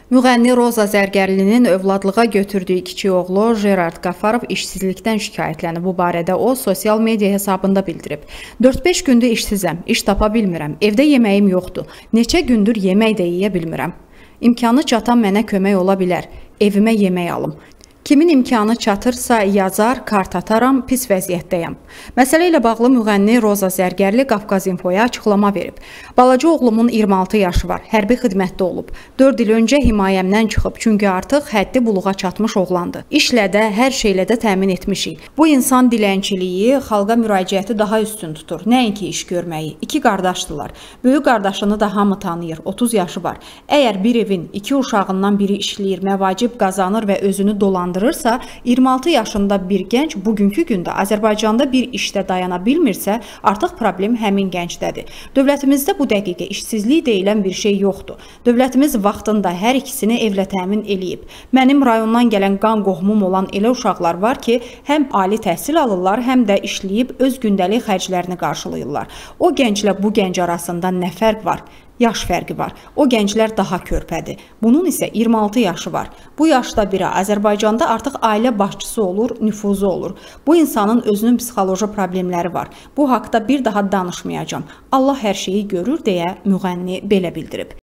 Müğənni Roza Zərgərlinin övladlığa götürdüyü kiçik oğlu Jerard Qafarov işsizlikdən şikayətlənib. Bu barədə o, sosial media hesabında bildirib. 4-5 gündür işsizəm, iş tapa bilmirəm, evdə yeməyim yoxdur, neçə gündür yemək də yeyə bilmirəm. İmkanı çatan mənə kömək ola bilər, evimə yemək alım. Kimin imkanı çatırsa yazar, kart ataram, pis vəziyyətdəyəm. Məsələ ilə bağlı müğənni Roza Zərgərli Qafqaz İnfoya açıqlama verib. Balaca oğlumun 26 yaşı var, hərbi xidmətdə olub. 4 il öncə himayəmdən çıxıb, çünki artıq həddi buluğa çatmış oğlandı. İşlə də, hər şeylə də təmin etmişik. Bu insan dilənçiliyi, xalqa müraciəti daha üstün tutur, nəinki iş görməyi. 2 qardaşdılar. Böyük qardaşını da hamı tanıyır, 30 yaşı var. Əgər bir evin 2 uşağından biri işləyir, məvacib qazanır və özünü dolandırır, 26 yaşında bir gənc bugünkü gündə Azərbaycanda bir işdə dayana bilmirsə, artıq problem həmin gəncdədir. Dövlətimizdə bu dəqiqə işsizlik deyilən bir şey yoxdur. Dövlətimiz vaxtında hər ikisini evlə təmin eləyib. Mənim rayondan gələn qan qohumum olan elə uşaqlar var ki, həm ali təhsil alırlar, həm də işləyib öz gündəlik xərclərini qarşılayırlar. O gənclə bu gənc arasında nə fərq var? Yaş fərqi var. O gənclər daha körpədir. Bunun isə 26 yaşı var. Bu yaşda biri Azərbaycanda artıq ailə başçısı olur, nüfuzu olur. Bu insanın özünün psixoloji problemləri var. Bu haqda bir daha danışmayacağam. Allah hər şeyi görür deyə müğənni belə bildirib.